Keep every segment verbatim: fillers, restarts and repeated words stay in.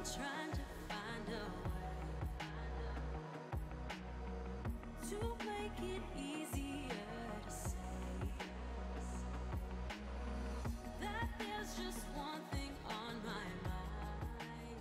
trying to find a way to make it easier to say that there's just one thing on my mind.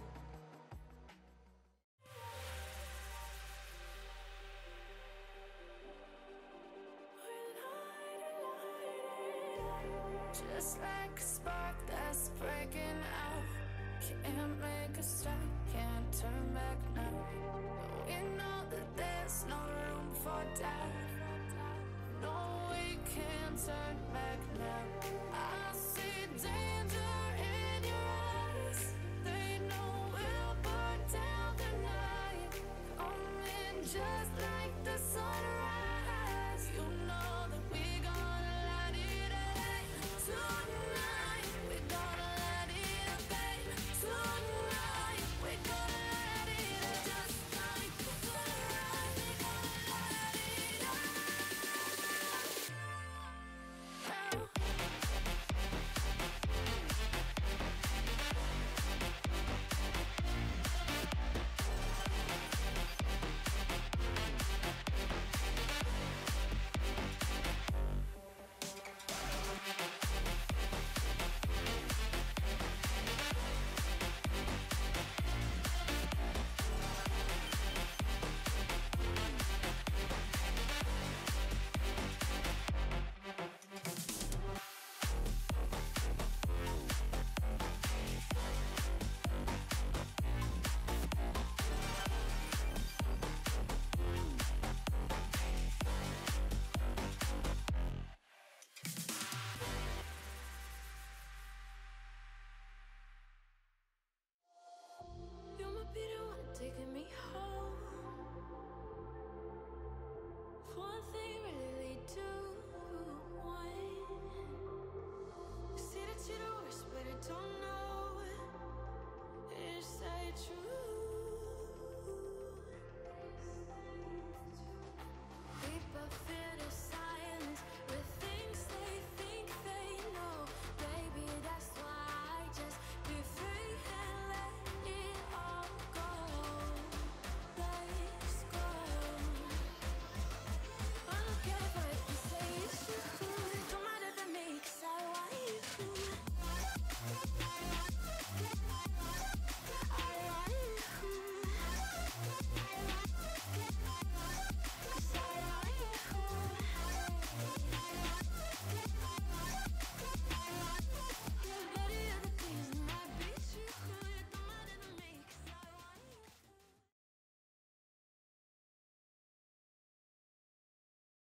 Just like a spark that's breaking out, can't make a stop, can't turn back now. We know that there's no room for doubt. No, we can't turn back now. I see danger in your eyes. They know we'll burn down the night, coming just like the sunrise. You know that we gonna light it up tonight. We gonna light it up, babe. Tonight we gonna light it up just like the sunrise. We gonna light it up now. You might be the one taking me home. One thing really lead to one. You say that you're the worst, but I don't know. Is that true?